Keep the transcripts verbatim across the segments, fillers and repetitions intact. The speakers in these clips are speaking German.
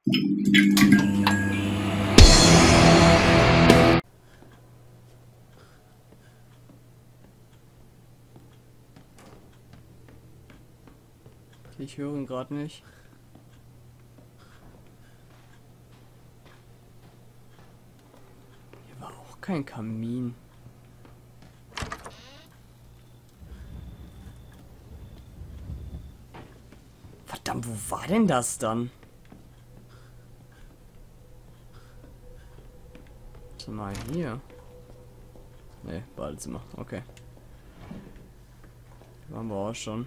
Ich höre ihn gerade nicht. Hier war auch kein Kamin. Verdammt, wo war denn das dann? Warte mal, hier. Ne, Badezimmer. Okay. Hier waren wir auch schon.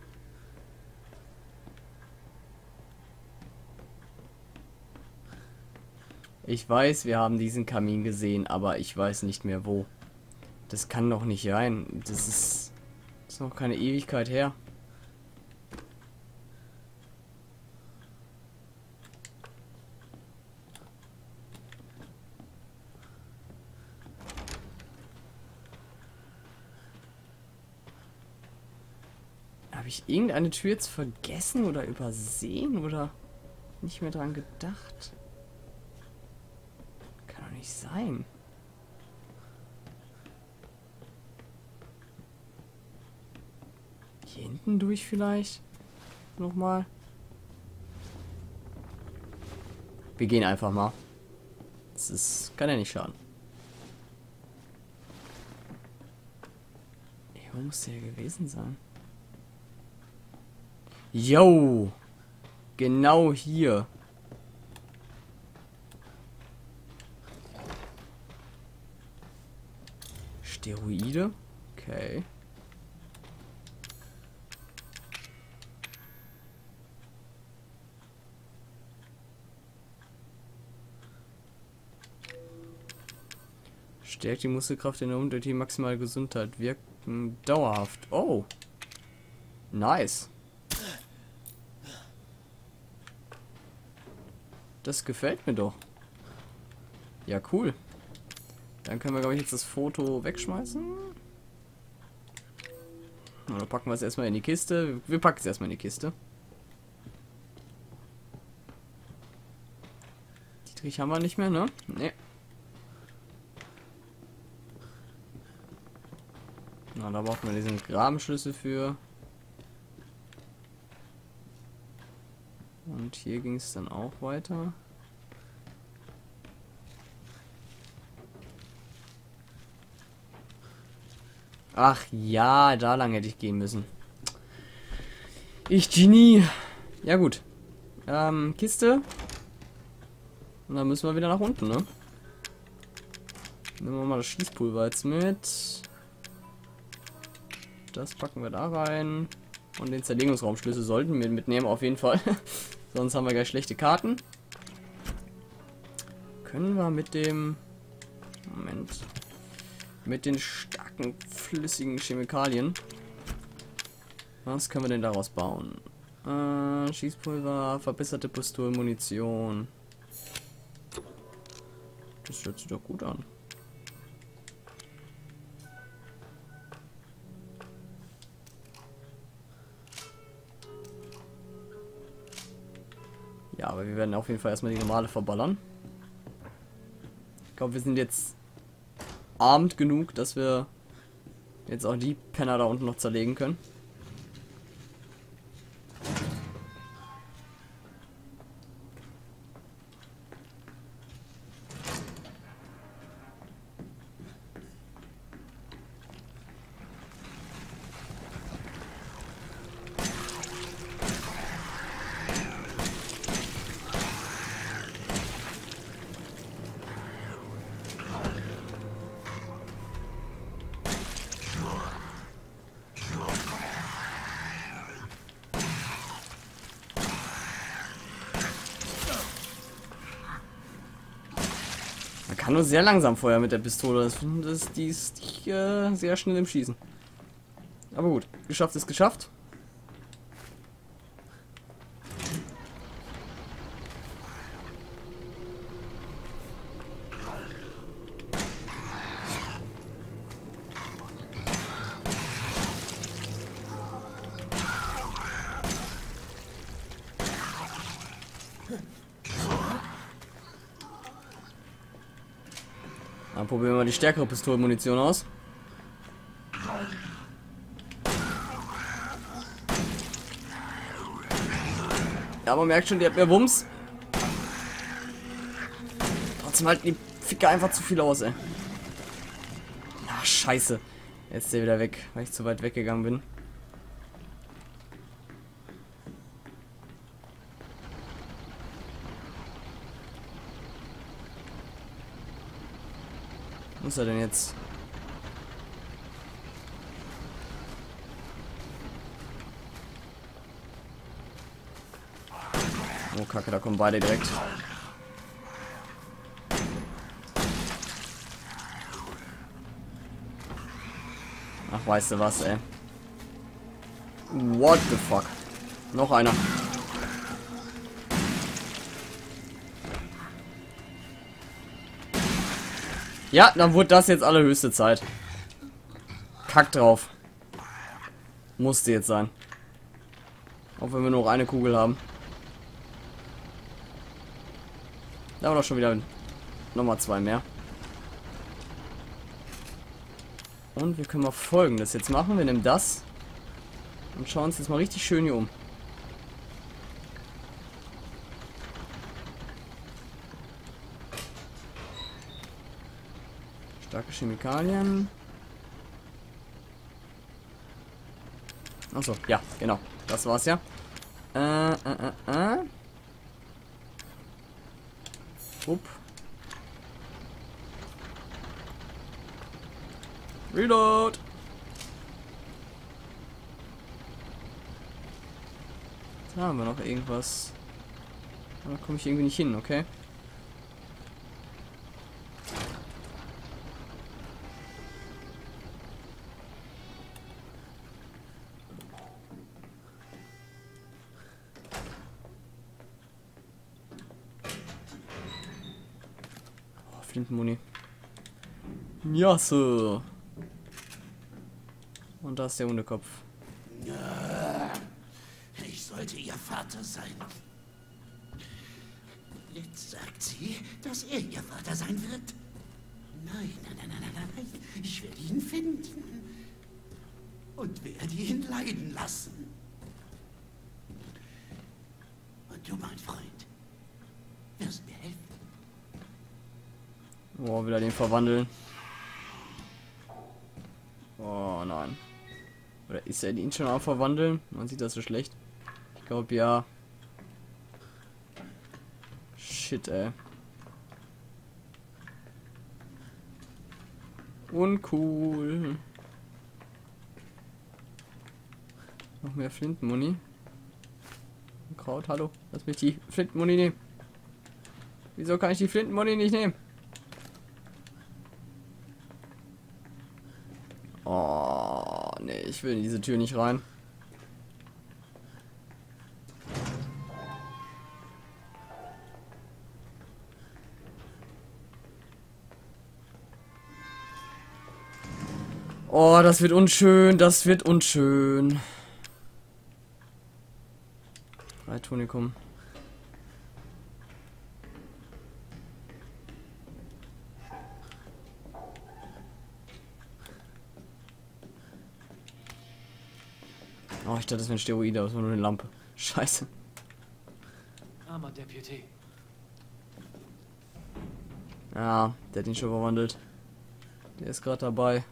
Ich weiß, wir haben diesen Kamin gesehen, aber ich weiß nicht mehr wo. Das kann doch nicht sein. Das ist, das ist noch keine Ewigkeit her. Habe ich irgendeine Tür jetzt vergessen oder übersehen oder nicht mehr dran gedacht? Kann doch nicht sein. Hier hinten durch vielleicht? Nochmal. Wir gehen einfach mal. Das ist, kann ja nicht schaden. Wo muss der gewesen sein? Yo! Genau hier. Steroide? Okay. Stärkt die Muskelkraft in der Hund durch die maximale Gesundheit. Wirken dauerhaft. Oh. Nice. Das gefällt mir doch. Ja, cool. Dann können wir, glaube ich, jetzt das Foto wegschmeißen. Oder packen wir es erstmal in die Kiste. Wir packen es erstmal in die Kiste. Dietrich haben wir nicht mehr, ne? Ne. Na, da brauchen wir diesen Grabenschlüssel für. Und hier ging es dann auch weiter. Ach ja, da lang hätte ich gehen müssen. Ich Genie. Ja gut. Ähm, Kiste. Und dann müssen wir wieder nach unten, ne? Nehmen wir mal das Schießpulver jetzt mit. Das packen wir da rein. Und den Zerlegungsraumschlüssel sollten wir mitnehmen, auf jeden Fall. Sonst haben wir gleich schlechte Karten. Können wir mit dem... Moment. Mit den starken, flüssigen Chemikalien. Was können wir denn daraus bauen? Äh, Schießpulver, verbesserte Pistolenmunition. Das hört sich doch gut an. Ja, aber wir werden auf jeden Fall erstmal die normale verballern. Ich glaube, wir sind jetzt armed genug, dass wir jetzt auch die Penner da unten noch zerlegen können. Man kann nur sehr langsam feuern mit der Pistole. Das, das, die ist äh, sehr schnell im Schießen. Aber gut, geschafft ist geschafft. Dann probieren wir mal die stärkere Pistolenmunition aus. Ja, man merkt schon, die hat mehr Wumms. Trotzdem halten die Ficker einfach zu viel aus, ey. Ach, scheiße. Jetzt ist der wieder weg, weil ich zu weit weggegangen bin. Wo ist er denn jetzt? Oh Kacke, da kommen beide direkt. Ach, weißt du was, ey. What the fuck? Noch einer. Ja, dann wurde das jetzt allerhöchste Zeit. Kack drauf. Musste jetzt sein. Auch wenn wir nur noch eine Kugel haben. Da haben wir doch schon wieder nochmal zwei mehr. Und wir können mal Folgendes jetzt machen. Wir nehmen das und schauen uns jetzt mal richtig schön hier um. Starke Chemikalien. Achso, ja, genau. Das war's ja. Äh, äh, äh, äh. Upp. Reload. Da haben wir noch irgendwas. Da komme ich irgendwie nicht hin, okay? Oh, Flintenmuni. Ja, so. Und da ist der Hundekopf. Ich sollte ihr Vater sein. Jetzt sagt sie, dass er ihr Vater sein wird. Nein, nein, nein, nein, nein, nein. Ich werde ihn finden. Und werde ihn leiden lassen. Und du, mein Freund, wirst mir helfen. Oh, will er den verwandeln? Oh nein. Oder ist er ihn schon am Verwandeln? Man sieht das so schlecht. Ich glaube ja. Shit, ey. Uncool. Noch mehr Flintenmuni. Kraut, hallo. Lass mich die Flintenmuni nehmen. Wieso kann ich die Flintenmuni nicht nehmen? Oh, nee, ich will in diese Tür nicht rein. Oh, das wird unschön, das wird unschön. Reitonikum. Oh, ich dachte, das wären Steroide, aber es war nur eine Lampe. Scheiße. Armer Deputy. Ja, der hat ihn schon verwandelt. Der ist gerade dabei.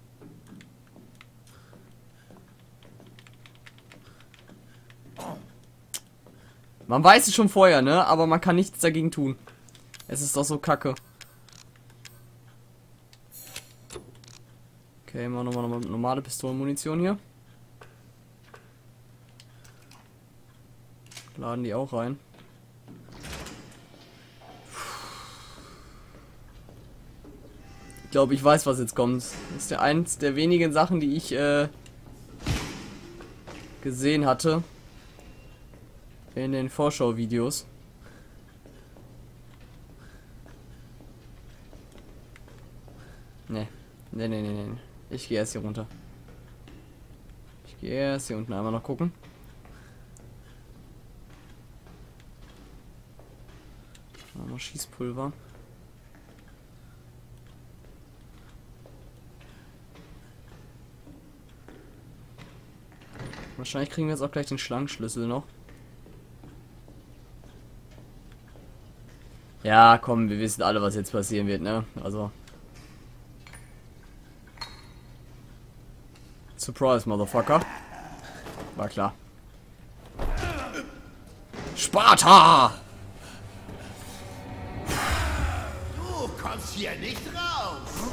Man weiß es schon vorher, ne? Aber man kann nichts dagegen tun. Es ist doch so kacke. Okay, machen wir nochmal normale Pistolenmunition hier. Laden die auch rein. Ich glaube, ich weiß, was jetzt kommt. Das ist ja eins der wenigen Sachen, die ich äh, gesehen hatte in den Vorschau-Videos. Ne, ne, ne, ne, ne. Ich gehe erst hier runter. Ich gehe erst hier unten einmal noch gucken. Noch Schießpulver. Wahrscheinlich kriegen wir jetzt auch gleich den Schlangenschlüssel noch. Ja, komm, wir wissen alle, was jetzt passieren wird, ne? Also. Surprise, Motherfucker. War klar. Sparta! Du kommst hier nicht raus.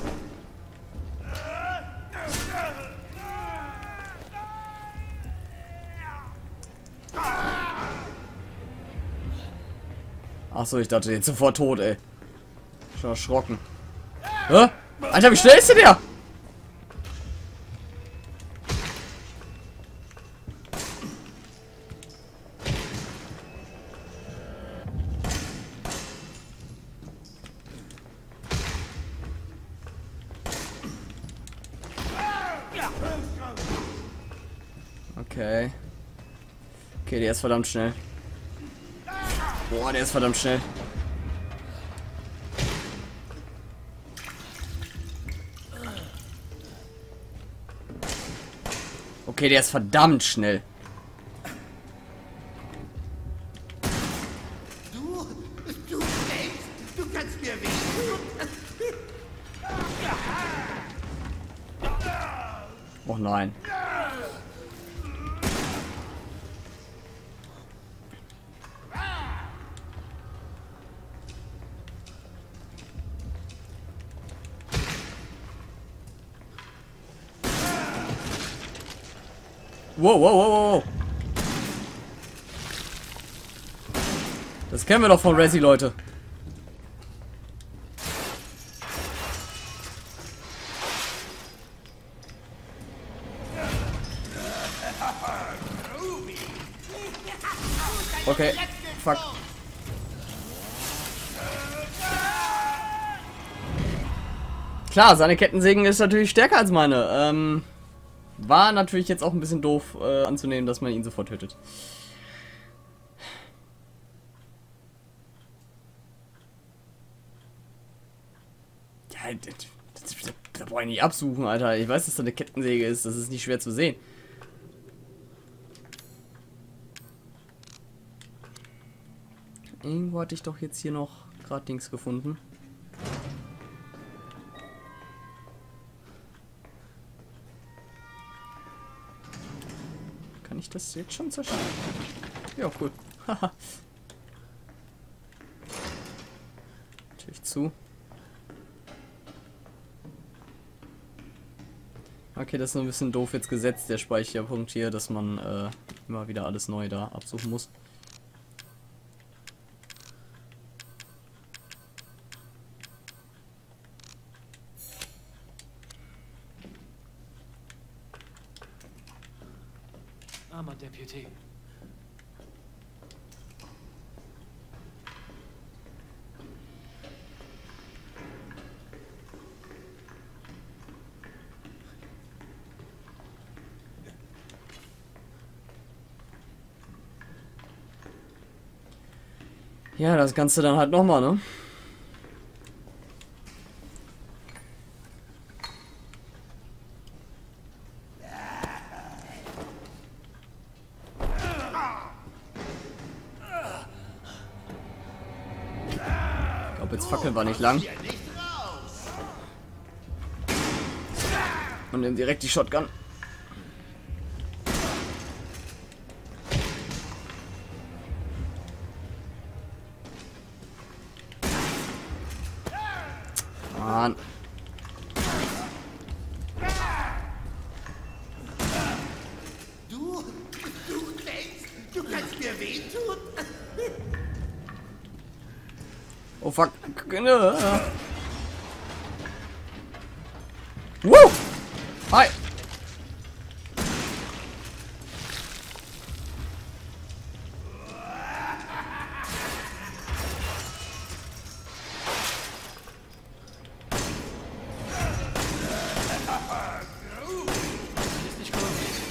Achso, ich dachte jetzt sofort tot, ey. Schon erschrocken. Hä? Alter, wie schnell ist denn der? Okay. Okay, der ist verdammt schnell. Boah, der ist verdammt schnell. Okay, der ist verdammt schnell. Du, du denkst, du kannst mir wehtun. Oh nein. Wow, wow, wow, wow. Das kennen wir doch von Resi, Leute. Okay, fuck. Klar, seine Kettensägen ist natürlich stärker als meine. Ähm... War natürlich jetzt auch ein bisschen doof äh, anzunehmen, dass man ihn sofort tötet. Ja, das, das, das, da brauche ich nicht absuchen, Alter. Ich weiß, dass da eine Kettensäge ist. Das ist nicht schwer zu sehen. Irgendwo hatte ich doch jetzt hier noch gerade Dings gefunden. Kann ich das jetzt schon zerstören? Ja, cool. Haha. Natürlich zu. Okay, das ist so ein bisschen doof jetzt gesetzt, der Speicherpunkt hier, dass man äh, immer wieder alles neu da absuchen muss. Armer Deputy. Ja, das Ganze dann halt nochmal, ne? Ich glaube, jetzt fackeln wir nicht lang. Und nehmen direkt die Shotgun. Mann. Du, du denkst, du kannst mir wehtun? Oh fuck. Woo! Hi! Ist nicht gut.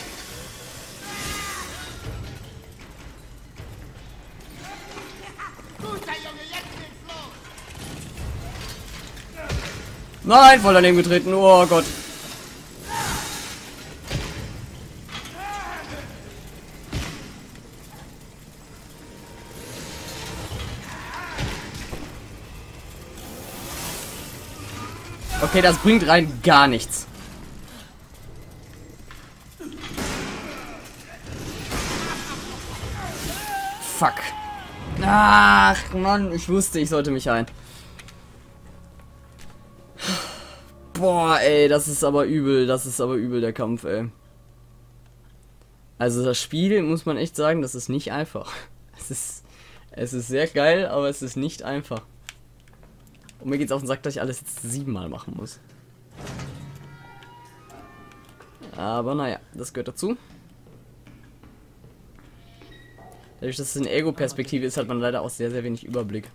Guter Junge, jetzt geht's los. Nein, voll daneben getreten. Oh Gott. Okay, das bringt rein gar nichts. Fuck. Ach, Mann, ich wusste, ich sollte mich heilen. Boah, ey, das ist aber übel, das ist aber übel, der Kampf, ey. Also das Spiel, muss man echt sagen, das ist nicht einfach. Es ist, es ist sehr geil, aber es ist nicht einfach. Und mir geht's auf den Sack, dass ich alles jetzt siebenmal machen muss. Aber naja, das gehört dazu. Dadurch, dass es eine Ego-Perspektive ist, hat man leider auch sehr, sehr wenig Überblick.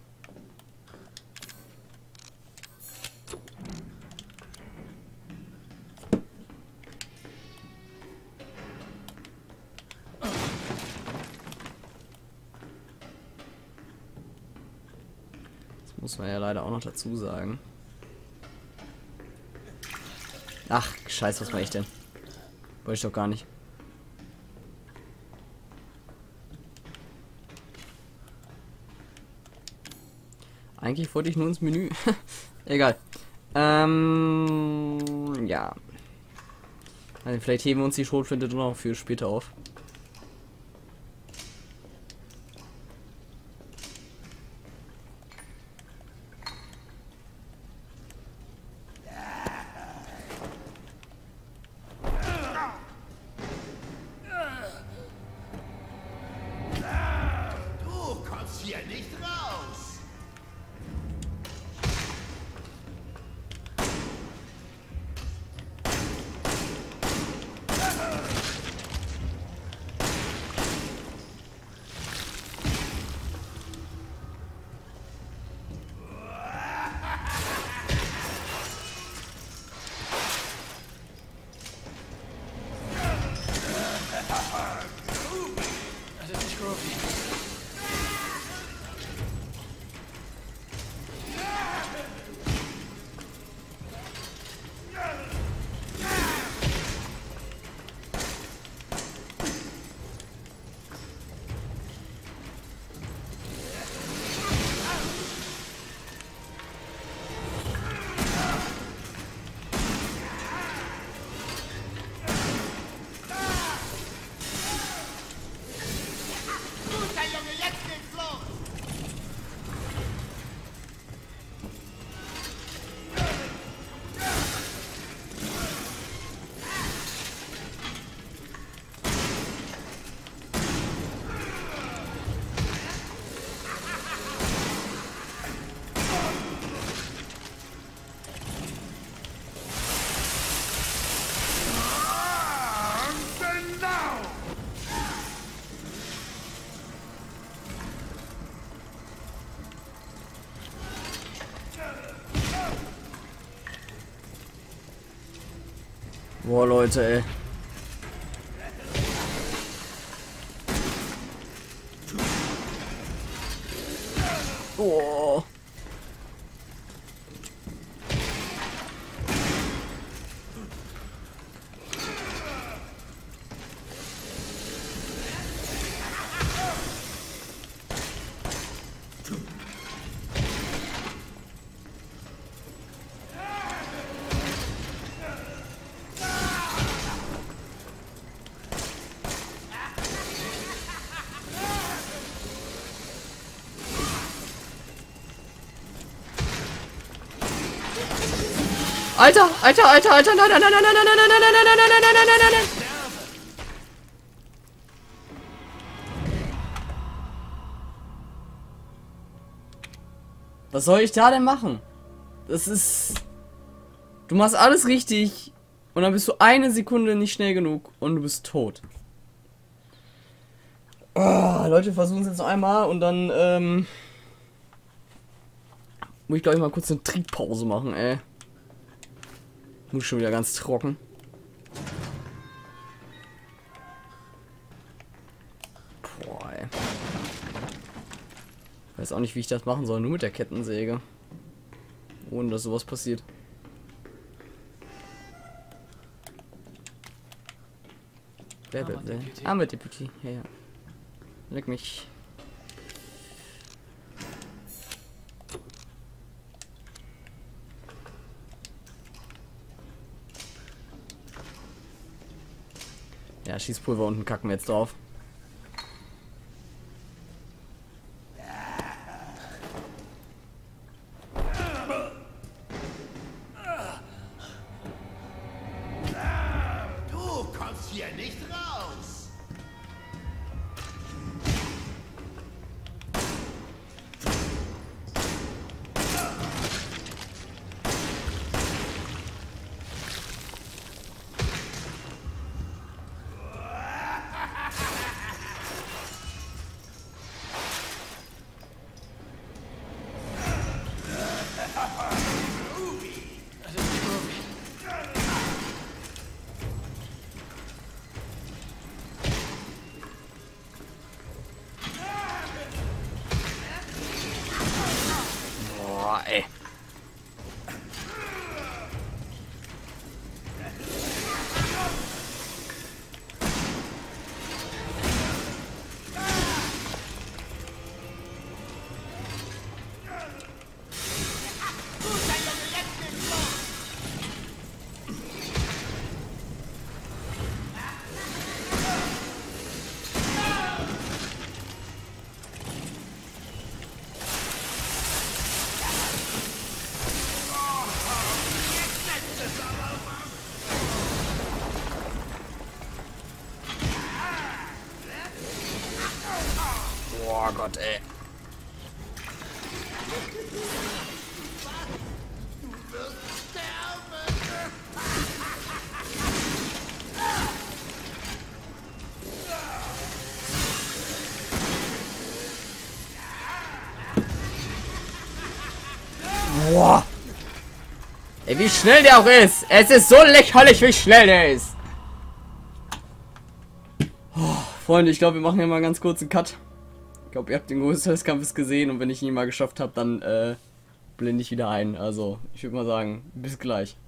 Das muss man ja leider auch noch dazu sagen. Ach, scheiße, was mache ich denn? Wollte ich doch gar nicht. Eigentlich wollte ich nur ins Menü. Egal. Ähm, ja. Also vielleicht heben wir uns die Schrotflinte noch für später auf. Du kommst hier nicht raus. Das ist nicht Groovy. Guter Junge, jetzt geht's los. Genau. Boah, Leute, ey. Oh. Alter, Alter, Alter, Alter, nein, nein, nein, nein, nein, nein, nein, nein, nein, nein, nein, nein, nein, nein, nein, nein. Was soll ich da denn machen? Das ist... Du machst alles richtig und dann bist du eine Sekunde nicht schnell genug und du bist tot. Oh, Leute, versuchen es jetzt noch einmal und dann, ähm... muss ich, glaube ich, mal kurz eine Trinkpause machen, ey. Muss schon wieder ganz trocken. Boah, ey. Weiß auch nicht, wie ich das machen soll, nur mit der Kettensäge. Ohne dass sowas passiert. Wer, wer, wer? Ah, mit Deputy. Ja, ja. Leck mich. Ja, Schießpulver unten kacken wir jetzt drauf. Du kommst hier nicht raus. Boah, ey. Boah Gott, ey. Boah. Ey, wie schnell der auch ist. Es ist so lächerlich, wie schnell der ist. Oh, Freunde, ich glaube, wir machen hier mal einen ganz kurzen Cut. Ich glaube, ihr habt den Großteil des Kampfes gesehen und wenn ich ihn mal geschafft habe, dann äh, blende ich wieder ein. Also, ich würde mal sagen, bis gleich.